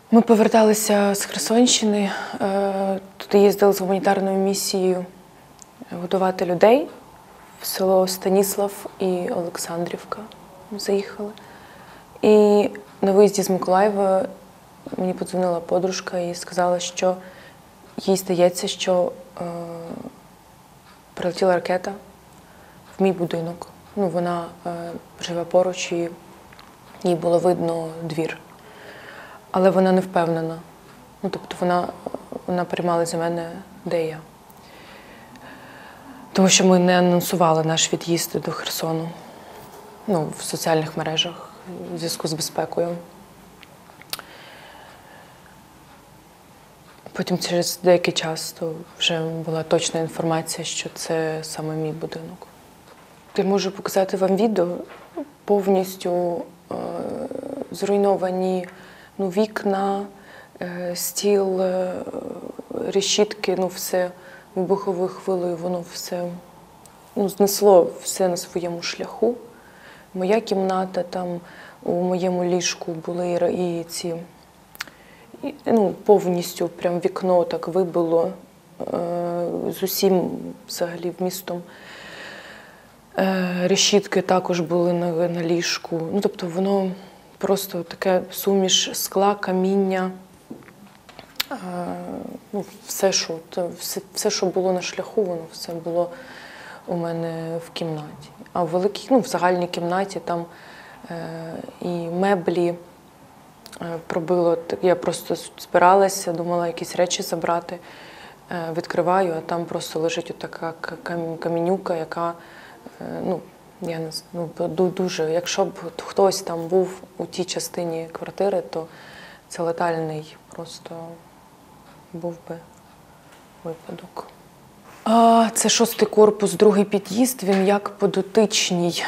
Ми поверталися з Херсонщини, туди їздили з гуманітарною місією годувати людей в село Станіслав і Олександрівка. Ми заїхали. І на виїзді з Миколаєва мені подзвонила подружка і сказала, що їй здається, що прилетіла ракета в мій будинок. Вона живе поруч і їй було видно двір. Але вона не впевнена. Тобто вона переймала за мене, де я. Тому що ми не анонсували наш від'їзд до Херсону в соціальних мережах у зв'язку з безпекою. Потім через деякий час то вже була точна інформація, що це саме мій будинок. Я можу показати вам відео, повністю зруйновані вікна, стіл, решітки, все вибуховою хвилею, воно все знесло все на своєму шляху. Моя кімната, там у моєму ліжку були і ці, повністю прям вікно так вибило з усім взагалі вмістом. Решітки також були на ліжку. Тобто воно просто таке суміш скла, каміння, все, що було на шляху, воно все було у мене в кімнаті. А в великій, в загальній кімнаті там і меблі пробило. Я просто збиралася, думала якісь речі забрати, відкриваю, а там просто лежить отака камінюка, яка, я не знаю, дуже, якщо б хтось там був у тій частині квартири, то це летальний просто був би випадок. Це 6-й корпус, 2-й під'їзд, він як подотичній.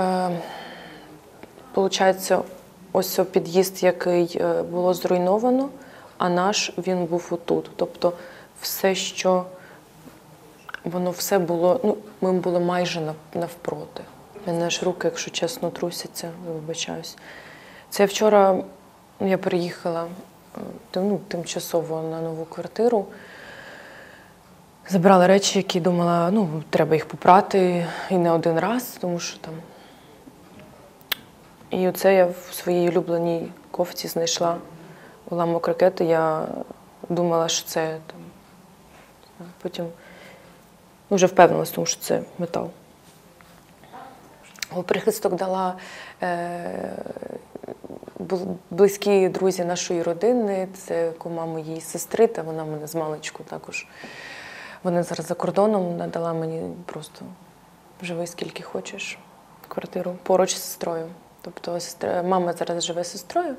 Получається, ось під'їзд, який було зруйновано, а наш, він був отут. Тобто все, що воно все було, ми були майже навпроти. У мене аж руки, якщо чесно, трусяться, вибачаюсь. Це вчора я переїхала тимчасово на нову квартиру. Забрала речі, які думала, треба їх попрати і не один раз, тому що там. І оце я в своїй улюбленій кофті знайшла уламок ракети. Я думала, що це там. Потім вже впевнилася, тому що це метал. Прихисток дала близькі друзі нашої родини, це кума моєї сестри, та вона мене з маличку також. Вони зараз за кордоном, надала мені просто живи скільки хочеш квартиру поруч з сестрою. Тобто мама зараз живе з сестрою,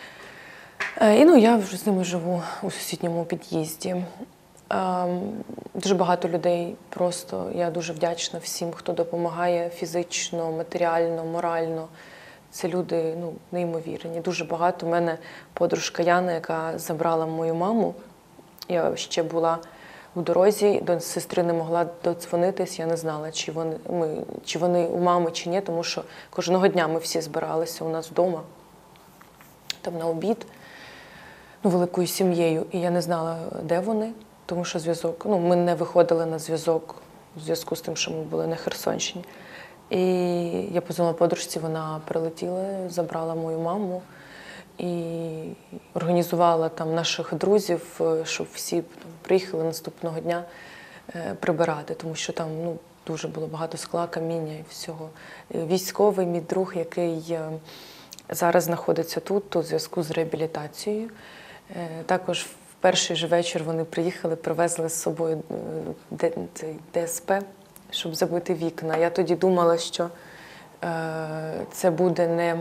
і я вже з ними живу у сусідньому під'їзді. Дуже багато людей просто, я дуже вдячна всім, хто допомагає фізично, матеріально, морально. Це люди неймовірні, дуже багато. У мене подружка Яна, яка забрала мою маму. Я ще була в дорозі, до сестри не могла додзвонитись, я не знала, чи вони у мами, чи ні, тому що кожного дня ми всі збиралися у нас вдома, там на обід, великою сім'єю, і я не знала, де вони, тому що зв'язок, ми не виходили на зв'язок у зв'язку з тим, що ми були на Херсонщині. І я подзвонила подружці, вона прилетіла, забрала мою маму і організувала там наших друзів, щоб всі приїхали наступного дня прибирати, тому що там дуже було багато скла, каміння і всього. Військовий мій друг, який зараз знаходиться тут у зв'язку з реабілітацією. Також в перший же вечір вони приїхали, привезли з собою ДСП, щоб забити вікна. Я тоді думала, що це буде не...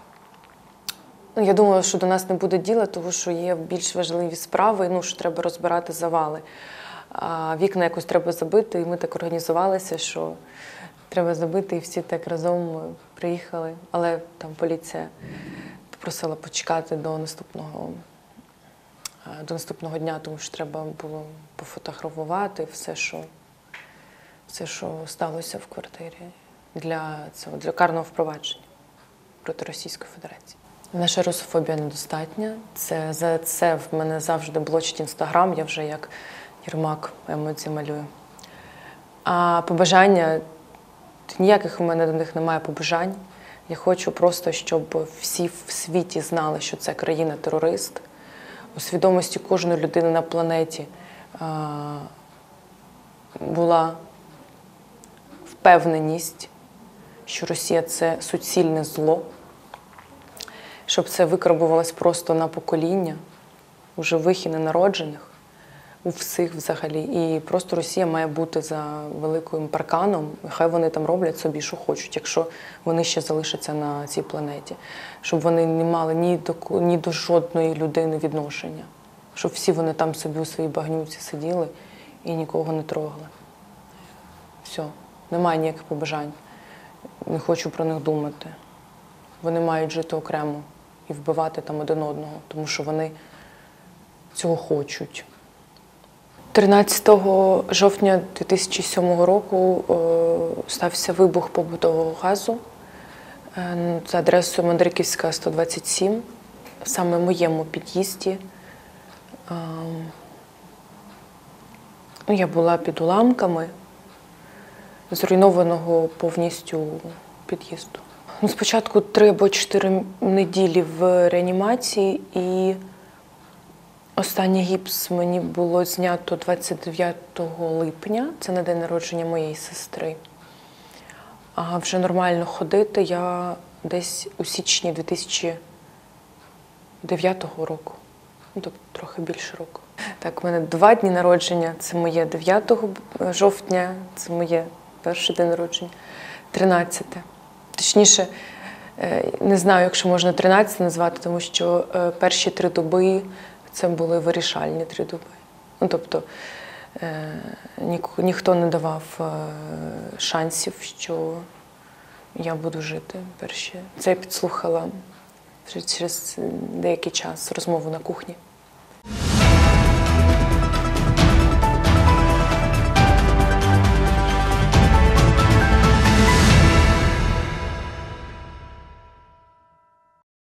Я думала, що до нас не буде діла, тому що є більш важливі справи, що треба розбирати завали. А вікна якось треба забити, і ми так організувалися, що треба забити, і всі так разом приїхали. Але там поліція попросила почекати до наступного дня, тому що треба було пофотографувати все, що сталося в квартирі для карного впровадження проти Російської Федерації. Наша русофобія недостатня. За це в мене завжди блочить Інстаграм, я вже як Єрмак емоції малюю. А побажання, ніяких у мене до них немає побажань. Я хочу просто, щоб всі в світі знали, що це країна-терорист. У свідомості кожної людини на планеті була впевненість, що Росія – це суцільне зло, щоб це викарбувалось просто на покоління, у живих і ненароджених, у всіх взагалі. І просто Росія має бути за великим парканом, і хай вони там роблять собі, що хочуть, якщо вони ще залишаться на цій планеті. Щоб вони не мали ні до жодної людини відношення. Щоб всі вони там собі у своїй багнюці сиділи і нікого не трогали. Все, немає ніяких побажань. Не хочу про них думати. Вони мають жити окремо і вбивати там один одного, тому що вони цього хочуть. 13 жовтня 2007 року стався вибух побутового газу за адресою Мандриківська, 127, саме в моєму під'їзді. Я була під уламками зруйнованого повністю під'їзду. Спочатку 3 або 4 неділі в реанімації, і останній гіпс мені було знято 29 липня, це на день народження моєї сестри. А вже нормально ходити я десь у січні 2009 року, тобто трохи більше року. Так, у мене 2 дні народження, це моє 9 жовтня, це моє перший день народження, 13. Точніше, не знаю, якщо можна 13 назвати, тому що перші 3 доби це були вирішальні 3 доби. Тобто ніхто не давав шансів, що я буду жити перші. Це я підслухала вже через деякий час розмову на кухні.